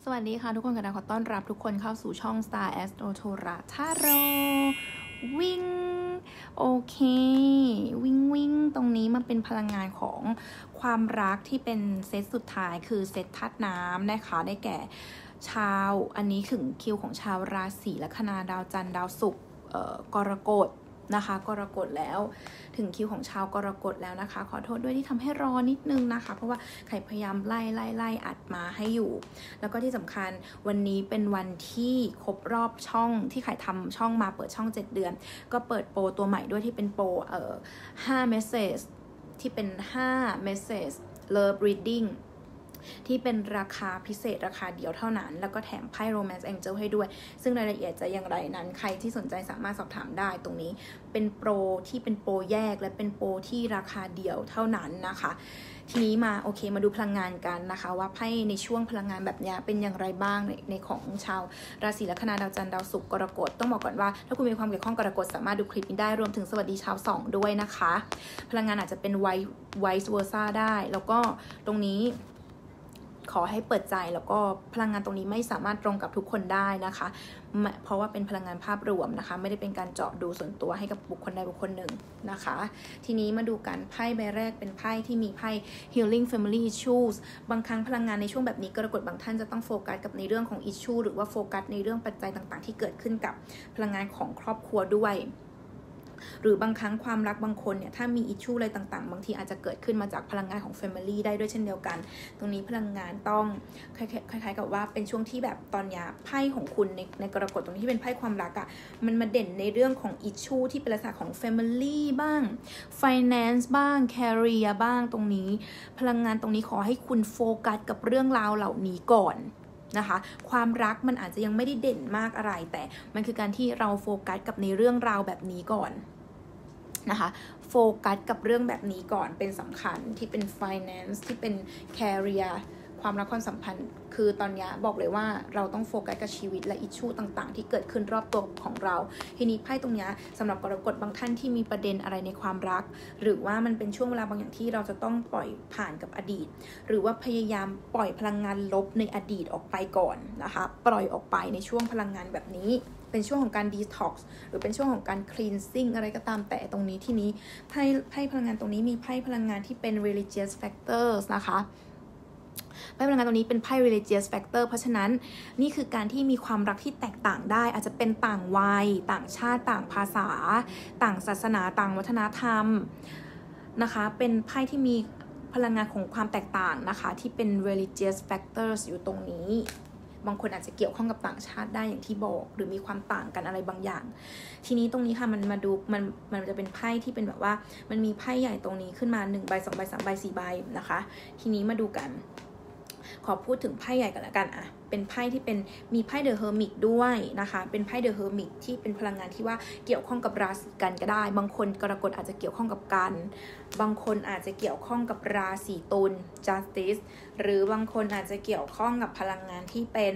สวัสดีค่ะทุกคนกันนะขอต้อนรับทุกคนเข้าสู่ช่อง Star Astro Torah Tarot วิ่งโอเควิ่งตรงนี้มันเป็นพลังงานของความรักที่เป็นเซตสุดท้ายคือเซตธาตุน้ำนะคะได้แก่ชาวอันนี้ถึงคิวของชาวราศีลัคนาดาวจันทร์ดาวศุกร์กรกฎนะคะกรกฎแล้วถึงคิวของชาวกรกฎแล้วนะคะขอโทษด้วยที่ทำให้รอนิดนึงนะคะเพราะว่าไข่พยายามไล่อัดมาให้อยู่แล้วก็ที่สำคัญวันนี้เป็นวันที่ครบรอบช่องที่ไข่ทำช่องมาเปิดช่อง7 เดือนก็เปิดโปรตัวใหม่ด้วยที่เป็นโปร5 message ที่เป็น5 message love readingที่เป็นราคาพิเศษราคาเดียวเท่านั้นแล้วก็แถมไพ่ Romance Angel ให้ด้วยซึ่งรายละเอียดจะอย่างไรนั้นใครที่สนใจสามารถสอบถามได้ตรงนี้เป็นโปรที่เป็นโปรแยกและเป็นโปรที่ราคาเดียวเท่านั้นนะคะทีนี้มาโอเคมาดูพลังงานกันนะคะว่าไพ่ในช่วงพลังงานแบบนี้เป็นอย่างไรบ้างในของชาวราศีลัคนาดาวจันทร์ดาวศุกร์กรกฎต้องบอกก่อนว่าถ้าคุณมีความเกี่ยวข้องกรกฎสามารถดูคลิปนี้ได้รวมถึงสวัสดีชาว2ด้วยนะคะพลังงานอาจจะเป็น vice versa ได้แล้วก็ตรงนี้ขอให้เปิดใจแล้วก็พลังงานตรงนี้ไม่สามารถตรงกับทุกคนได้นะคะเพราะว่าเป็นพลังงานภาพรวมนะคะไม่ได้เป็นการเจาะดูส่วนตัวให้กับบุคคลใดบุคคลหนึ่งนะคะทีนี้มาดูกันไพ่ใบแรกเป็นไพ่ที่มีไพ่ healing family issues บางครั้งพลังงานในช่วงแบบนี้กรกฎบางท่านจะต้องโฟกัสกับในเรื่องของ issue หรือว่าโฟกัสในเรื่องปัจจัยต่างๆที่เกิดขึ้นกับพลังงานของครอบครัวด้วยหรือบางครั้งความรักบางคนเนี่ยถ้ามีอิชชูอะไรต่างๆบางทีอาจจะเกิดขึ้นมาจากพลังงานของ Family ได้ด้วยเช่นเดียวกันตรงนี้พลังงานต้องคล้ายๆกับว่าเป็นช่วงที่แบบตอนนี้ไพ่ของคุณในกรกฎตรงนี้ที่เป็นไพ่ความรักอะมันมาเด่นในเรื่องของอิชชูที่เป็นลักษณะของ Family บ้าง Finance บ้าง Career บ้างตรงนี้พลังงานตรงนี้ขอให้คุณโฟกัสกับเรื่องราวเหล่านี้ก่อนนะคะความรักมันอาจจะยังไม่ได้เด่นมากอะไรแต่มันคือการที่เราโฟกัสกับในเรื่องราวแบบนี้ก่อนนะคะโฟกัสกับเรื่องแบบนี้ก่อนเป็นสำคัญที่เป็น finance ที่เป็น career ความรักความสัมพันธ์คือตอนนี้บอกเลยว่าเราต้องโฟกัสกับชีวิตและอิชชูต่างๆที่เกิดขึ้นรอบตัวของเราทีนี้ไพ่ตรงนี้สำหรับกรกฎบางท่านที่มีประเด็นอะไรในความรักหรือว่ามันเป็นช่วงเวลาบางอย่างที่เราจะต้องปล่อยผ่านกับอดีตหรือว่าพยายามปล่อยพลังงานลบในอดีตออกไปก่อนนะคะปล่อยออกไปในช่วงพลังงานแบบนี้เป็นช่วงของการ detox หรือเป็นช่วงของการ cleansing อะไรก็ตามแต่ตรงนี้ที่นี้ไพ่พลังงานตรงนี้มีไพ่พลังงานที่เป็น religious factors นะคะไพ่พลังงานตรงนี้เป็นไพ่ religious factor เพราะฉะนั้นนี่คือการที่มีความรักที่แตกต่างได้อาจจะเป็นต่างวัยต่างชาติต่างภาษาต่างศาสนาต่างวัฒนธรรมนะคะเป็นไพ่ที่มีพลังงานของความแตกต่างนะคะที่เป็น religious factors อยู่ตรงนี้บางคนอาจจะเกี่ยวข้องกับต่างชาติได้อย่างที่บอกหรือมีความต่างกันอะไรบางอย่างทีนี้ตรงนี้ค่ะมันมาดูมันจะเป็นไพ่ที่เป็นแบบว่ามันมีไพ่ใหญ่ตรงนี้ขึ้นมา1 ใบ 2 ใบ 3 ใบ 4 ใบนะคะทีนี้มาดูกันขอพูดถึงไพ่ใหญ่กันละกันอ่ะเป็นไพ่ที่เป็นมีไพ่เดอะเฮอร์มิตด้วยนะคะเป็นไพ่เดอะเฮอร์มิตที่เป็นพลังงานที่ว่าเกี่ยวข้องกับราศีกันก็ได้บางคนกรกฎอาจจะเกี่ยวข้องกับกันบางคนอาจจะเกี่ยวข้องกับราศีตุล Justice หรือบางคนอาจจะเกี่ยวข้องกับพลังงานที่เป็น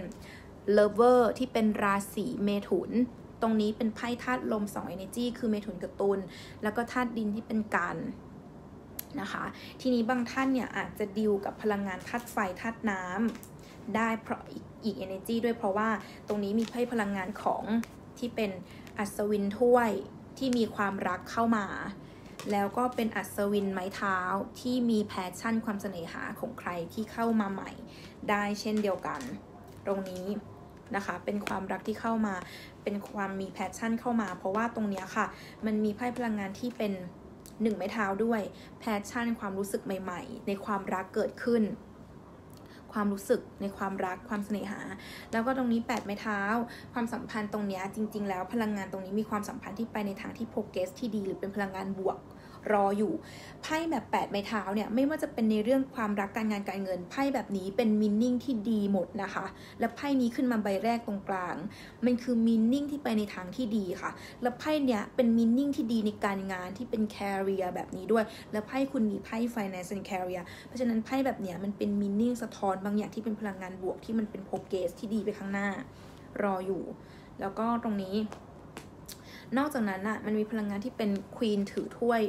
Lover ที่เป็นราศีเมถุนตรงนี้เป็นไพ่ธาตุลม2 energy คือเมถุนกับตุลแล้วก็ธาตุดินที่เป็นกันนะคะทีนี้บางท่านเนี่ยอาจจะดิวกับพลังงานธาตุไฟธาตุน้ำได้เพราะอีก energy ด้วยเพราะว่าตรงนี้มีไพ่พลังงานของที่เป็นอัศวินถ้วยที่มีความรักเข้ามาแล้วก็เป็นอัศวินไม้เท้าที่มีแพชชั่นความเสน่หาของใครที่เข้ามาใหม่ได้เช่นเดียวกันตรงนี้นะคะเป็นความรักที่เข้ามาเป็นความมีแพชชั่นเข้ามาเพราะว่าตรงนี้ค่ะมันมีไพ่พลังงานที่เป็น1 ไม้เท้าด้วยแพชชั่นความรู้สึกใหม่ๆในความรักเกิดขึ้นความรู้สึกในความรักความเสน่หาแล้วก็ตรงนี้8 ไม้เท้าความสัมพันธ์ตรงนี้จริงๆแล้วพลังงานตรงนี้มีความสัมพันธ์ที่ไปในทางที่โปรเกรสที่ดีหรือเป็นพลังงานบวกรออยู่ไพ่แบบ8 ไม้เท้าเนี่ยไม่ว่าจะเป็นในเรื่องความรักการงานการเงินไพ่แบบนี้เป็นมีนิ่งที่ดีหมดนะคะและไพ่นี้ขึ้นมาใบแรกตรงกลางมันคือมีนิ่งที่ไปในทางที่ดีค่ะและไพ่เนี่ยเป็นมีนิ่งที่ดีในการงานที่เป็น career แบบนี้ด้วยและไพ่คุณมีไพ่ finance and career เพราะฉะนั้นไพ่แบบเนี้ยมันเป็นมีนิ่งสะท้อนบางอย่างที่เป็นพลังงานบวกที่มันเป็นโปรเกรสที่ดีไปข้างหน้ารออยู่แล้วก็ตรงนี้นอกจากนั้นอ่ะมันมีพลังงานที่เป็นควีนถือถ้วย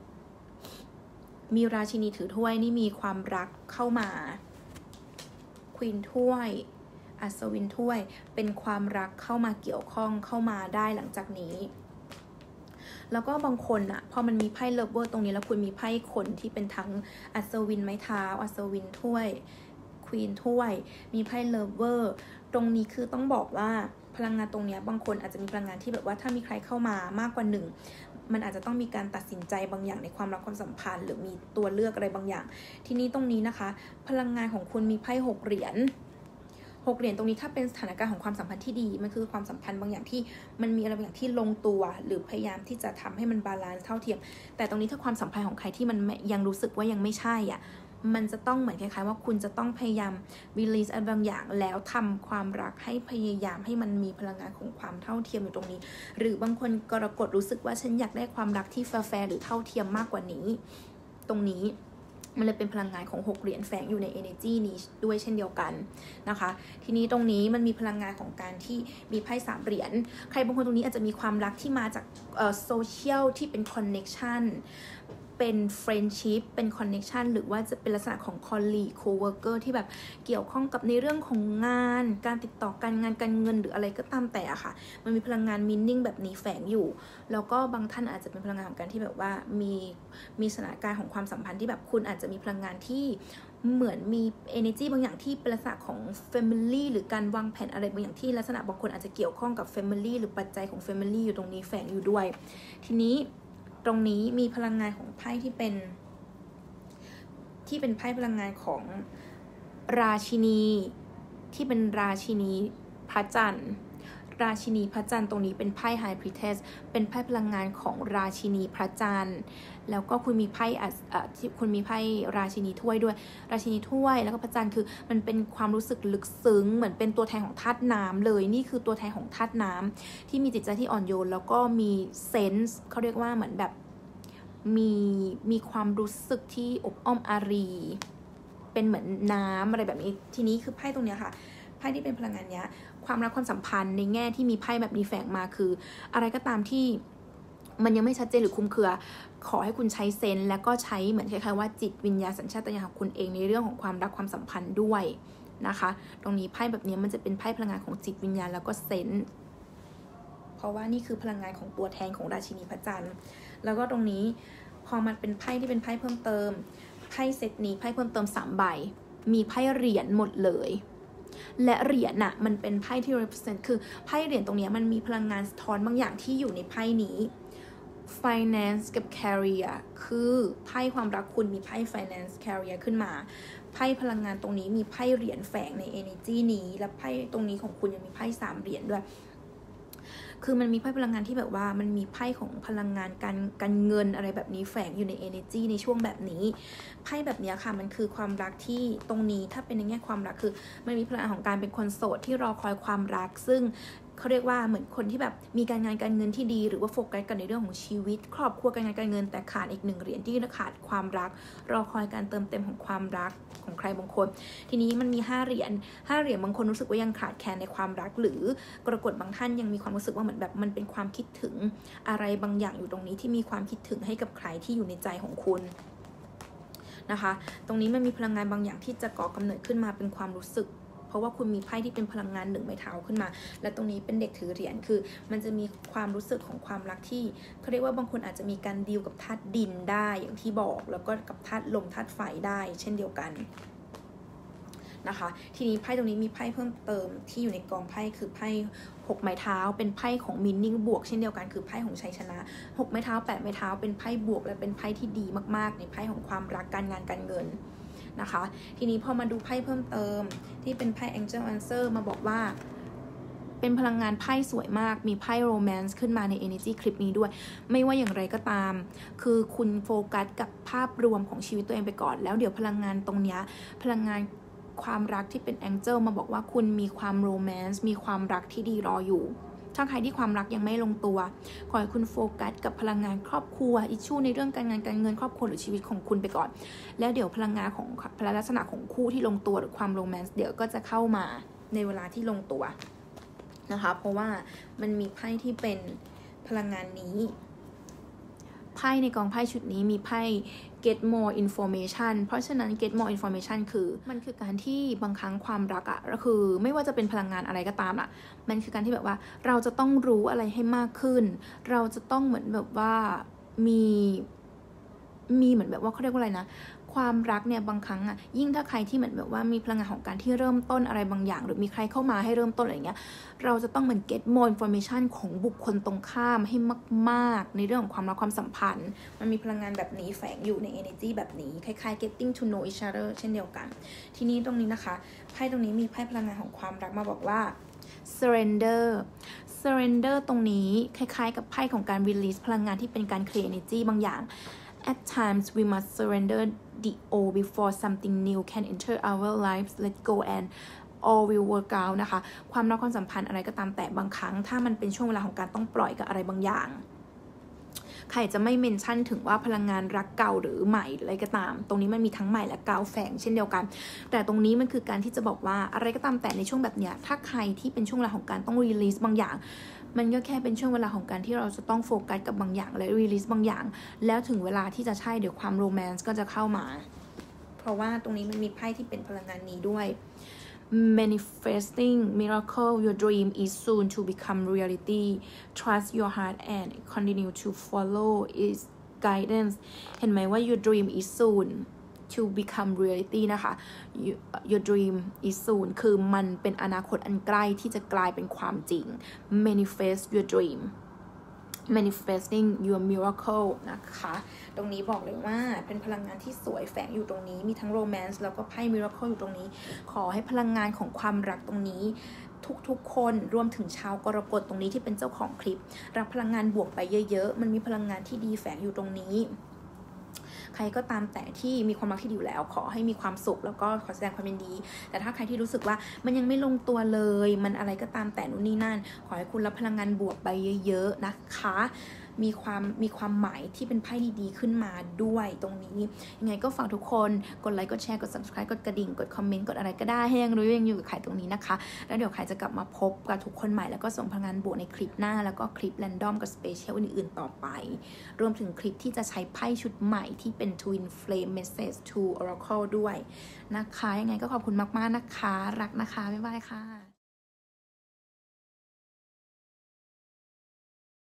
มีราชินีถือถ้วยนี่มีความรักเข้ามาควีนถ้วยอัศวินถ้วยเป็นความรักเข้ามาเกี่ยวข้องเข้ามาได้หลังจากนี้แล้วก็บางคนอะพอมันมีไพ่เลิฟเวอร์ตรงนี้แล้วคุณมีไพ่คนที่เป็นทั้งอัศวินไม้เท้าอัศวินถ้วยควีนถ้วยมีไพ่เลิฟเวอร์ตรงนี้คือต้องบอกว่าพลังงานตรงนี้บางคนอาจจะมีพลังงานที่แบบว่าถ้ามีใครเข้ามามากกว่าหนึ่งมันอาจจะต้องมีการตัดสินใจบางอย่างในความรักความสัมพันธ์หรือมีตัวเลือกอะไรบางอย่างทีนี้ตรงนี้นะคะพลังงานของคุณมีไพ่6 เหรียญตรงนี้ถ้าเป็นสถานการณ์ของความสัมพันธ์ที่ดีมันคือความสัมพันธ์บางอย่างที่มันมีอะไรบางอย่างที่ลงตัวหรือพยายามที่จะทำให้มันบาลานซ์เท่าเทียมแต่ตรงนี้ถ้าความสัมพันธ์ของใครที่มันยังรู้สึกว่ายังไม่ใช่อ่ะมันจะต้องเหมือนคล้ายๆว่าคุณจะต้องพยายาม release อะไรบางอย่างแล้วทำความรักให้พยายามให้มันมีพลังงานของความเท่าเทียมอยู่ตรงนี้หรือบางคนกรกฎรู้สึกว่าฉันอยากได้ความรักที่แฟร์หรือเท่าเทียมมากกว่านี้ตรงนี้มันเลยเป็นพลังงานของ6 เหรียญแฝงอยู่ใน energy นี้ด้วยเช่นเดียวกันนะคะทีนี้ตรงนี้มันมีพลังงานของการที่มีไพ่3 เหรียญใครบางคนตรงนี้อาจจะมีความรักที่มาจากโซเชียลที่เป็น connection เป็น friendship เป็น connection หรือว่าจะเป็นลักษณะของ colleague coworker ที่แบบเกี่ยวข้องกับในเรื่องของงานการติดต่อการงานการเงินหรืออะไรก็ตามแต่อะค่ะมันมีพลังงาน meaning แบบนี้แฝงอยู่แล้วก็บางท่านอาจจะเป็นพลังงานของการที่แบบว่ามีสถานการณ์ของความสัมพันธ์ที่แบบคุณอาจจะมีพลังงานที่เหมือนมี energy บางอย่างที่เป็นลักษณะของ family หรือการวางแผนอะไรบางอย่างที่ลักษณะบางคนอาจจะเกี่ยวข้องกับ family หรือปัจจัยของ family อยู่ตรงนี้แฝงอยู่ด้วยทีนี้ตรงนี้มีพลังงานของไพ่ที่เป็นไพ่พลังงานของราชินีที่เป็นราชินีพระจันทร์ราชินีพระจันทร์ตรงนี้เป็นไพ่ High Priestess เป็นไพ่พลังงานของราชินีพระจันทร์แล้วก็คุณมีไพ่คุณมีไพ่ราชินีถ้วยด้วยราชินีถ้วยแล้วก็พระจันทร์คือมันเป็นความรู้สึกลึกซึ้งเหมือนเป็นตัวแทนของธาตุน้ำเลยนี่คือตัวแทนของธาตุน้ำที่มีจิตใจที่อ่อนโยนแล้วก็มีเซนส์เขาเรียกว่าเหมือนแบบมีความรู้สึกที่อบอ้อมอารีเป็นเหมือนน้ำอะไรแบบนี้ทีนี้คือไพ่ตรงเนี้ยค่ะไพ่ที่เป็นพลังงานเนี้ยความรักความสัมพันธ์ในแง่ที่มีไพ่แบบนี้แฝงมาคืออะไรก็ตามที่มันยังไม่ชัดเจนหรือคลุมเครือขอให้คุณใช้เซนส์แล้วก็ใช้เหมือนคล้ายๆว่าจิตวิญญาณสัญชาตญาณของคุณเองในเรื่องของความรักความสัมพันธ์ด้วยนะคะตรงนี้ไพ่แบบนี้มันจะเป็นไพ่พลังงานของจิตวิญญาณแล้วก็เซนส์เพราะว่านี่คือพลังงานของตัวแทนของราชินีพระจันทร์แล้วก็ตรงนี้พอมันเป็นไพ่ที่เป็นไพ่เพิ่มเติมไพ่เซตนี้ไพ่เพิ่มเติม3 ใบมีไพ่เหรียญหมดเลยและเหรียญน่ะมันเป็นไพ่ที่ represent คือไพ่เหรียญตรงนี้มันมีพลังงานสะท้อนบางอย่างที่อยู่ในไพ่นี้ finance กับ career คือไพ่ความรักคุณมีไพ่ finance career ขึ้นมาไพ่พลังงานตรงนี้มีไพ่เหรียญแฝงใน energy นี้และไพ่ตรงนี้ของคุณยังมีไพ่3 เหรียญด้วยคือมันมีไพ่พลังงานที่แบบว่ามันมีไพ่ของพลังงานการเงินอะไรแบบนี้แฝงอยู่ใน energy ในช่วงแบบนี้ไพ่แบบนี้ค่ะมันคือความรักที่ตรงนี้ถ้าเป็นในแง่ความรักคือมันมีพลังงานของการเป็นคนโสดที่รอคอยความรักซึ่งเขาเรียกว่าเหมือนคนที่แบบมีการงานการเงินที่ดีหรือว่าโฟกัสกันในเรื่องของชีวิตครอบครัวการงานการเงินแต่ขาดอีก1 เหรียญที่ขาดความรักรอคอยการเติมเต็มของความรักของใครบางคนทีนี้มันมี5 เหรียญบางคนรู้สึกว่ายังขาดแคลนในความรักหรือกรกฎบางท่านยังมีความรู้สึกว่าเหมือนแบบมันเป็นความคิดถึงอะไรบางอย่างอยู่ตรงนี้ที่มีความคิดถึงให้กับใครที่อยู่ในใจของคุณนะคะตรงนี้มันมีพลังงานบางอย่างที่จะก่อกำเนิดขึ้นมาเป็นความรู้สึกเพราะว่าคุณมีไพ่ที่เป็นพลังงาน1 ไม้เท้าขึ้นมาและตรงนี้เป็นเด็กถือเหรียญคือมันจะมีความรู้สึกของความรักที่เขาเรียกว่าบางคนอาจจะมีการดีลกับธาตุดินได้อย่างที่บอกแล้วก็กับธาตุลมธาตุไฟได้เช่นเดียวกันนะคะทีนี้ไพ่ตรงนี้มีไพ่เพิ่มเติมที่อยู่ในกองไพ่คือไพ่6 ไม้เท้าเป็นไพ่ของมินนิ่งบวกเช่นเดียวกันคือไพ่ของชัยชนะ6 ไม้เท้า8 ไม้เท้าเป็นไพ่บวกและเป็นไพ่ที่ดีมากๆในไพ่ของความรักการงานการเงินนะคะทีนี้พอมาดูไพ่เพิ่มเติมที่เป็นไพ่ Angel Answer มาบอกว่าเป็นพลังงานไพ่สวยมากมีไพ่โรแมนซ์ขึ้นมาใน energy คลิปนี้ด้วยไม่ว่าอย่างไรก็ตามคือคุณโฟกัสกับภาพรวมของชีวิตตัวเองไปก่อนแล้วเดี๋ยวพลังงานตรงนี้พลังงานความรักที่เป็น Angel มาบอกว่าคุณมีความโรแมนซ์มีความรักที่ดีรออยู่ถ้าใครที่ความรักยังไม่ลงตัวขอให้คุณโฟกัสกับพลังงานครอบครัวอิชชูในเรื่องการงานการเงินครอบครัวหรือชีวิตของคุณไปก่อนแล้วเดี๋ยวพลังงานของลักษณะของคู่ที่ลงตัวหรือความโรแมนต์เดี๋ยวก็จะเข้ามาในเวลาที่ลงตัวนะคะเพราะว่ามันมีไพ่ที่เป็นพลังงานนี้ไพ่ในกองไพ่ชุดนี้มีไพ่ get more information เพราะฉะนั้น get more information คือมันคือการที่บางครั้งความรักอะก็คือไม่ว่าจะเป็นพลังงานอะไรก็ตามอะมันคือการที่แบบว่าเราจะต้องรู้อะไรให้มากขึ้นเราจะต้องเหมือนแบบว่ามีเหมือนแบบว่าเขาเรียกว่าอะไรนะความรักเนี่ยบางครั้งอะยิ่งถ้าใครที่เหมือนแบบว่ามีพลังงานของการที่เริ่มต้นอะไรบางอย่างหรือมีใครเข้ามาให้เริ่มต้นอะไรเงี้ยเราจะต้องเหมือน get more information ของบุคคลตรงข้ามให้มากๆในเรื่องของความรักความสัมพันธ์มันมีพลังงานแบบนี้แฝงอยู่ใน energy แบบนี้คล้ายๆ getting to know each other เช่นเดียวกันทีนี้ตรงนี้นะคะไพ่ตรงนี้มีไพ่พลังงานของความรักมาบอกว่า surrender ตรงนี้คล้ายๆกับไพ่ของการ release พลังงานที่เป็นการ create energy บางอย่าง At times we must surrender the old before something new can enter our lives. Let go and all will work out นะคะความรักความสัมพันธ์อะไรก็ตามแต่บางครั้งถ้ามันเป็นช่วงเวลาของการต้องปล่อยกับอะไรบางอย่างใครจะไม่เมนชั่นถึงว่าพลังงานรักเก่าหรือใหม่อะไรก็ตามตรงนี้มันมีทั้งใหม่และเก่าแฝงเช่นเดียวกันแต่ตรงนี้มันคือการที่จะบอกว่าอะไรก็ตามแต่ในช่วงแบบเนี้ยถ้าใครที่เป็นช่วงเวลาของการต้อง release บางอย่างมันก็แค่เป็นช่วงเวลาของการที่เราจะต้องโฟกัสกับบางอย่างและ release บางอย่างแล้วถึงเวลาที่จะใช่เดี๋ยวความโรแมนต์ก็จะเข้ามาเพราะว่าตรงนี้มันมีไพ่ที่เป็นพลังงานนี้ด้วย manifesting miracle your dream is soon to become reality trust your heart and continue to follow its guidance เห็นไหมว่า your dream is soon to become reality นะคะ your dream is soon คือมันเป็นอนาคตอันใกล้ที่จะกลายเป็นความจริง manifest your dream manifesting your miracle นะคะตรงนี้บอกเลยว่าเป็นพลังงานที่สวยแฝงอยู่ตรงนี้มีทั้ง romance แล้วก็ไพ่ miracle อยู่ตรงนี้ขอให้พลังงานของความรักตรงนี้ทุกคนรวมถึงชาวกรกฎตรงนี้ที่เป็นเจ้าของคลิปรับพลังงานบวกไปเยอะๆมันมีพลังงานที่ดีแฝงอยู่ตรงนี้ใครก็ตามแต่ที่มีความรักที่ดีอยู่แล้วขอให้มีความสุขแล้วก็ขอแสดงความยินดีแต่ถ้าใครที่รู้สึกว่ามันยังไม่ลงตัวเลยมันอะไรก็ตามแต่นู่นนี่นั่นขอให้คุณรับพลังงานบวกไปเยอะๆนะคะมีความหมายที่เป็นไพ่ดีๆขึ้นมาด้วยตรงนี้ยังไงก็ฝากทุกคนกดไลค์กดแชร์กด subscribe กดกระดิ่งกดคอมเมนต์กดอะไรก็ได้ให้ยังรู้ยังอยู่กับใครตรงนี้นะคะแล้วเดี๋ยวใครจะกลับมาพบกับทุกคนใหม่แล้วก็ส่งพลังงานบวกในคลิปหน้าแล้วก็คลิปแรนดอมกับสเปเชียลอื่นๆต่อไปรวมถึงคลิปที่จะใช้ไพ่ชุดใหม่ที่เป็น Twin Flame Message to Oracle ด้วยนะคะยังไงก็ขอบคุณมากๆนะคะรักนะคะบ๊ายบายค่ะ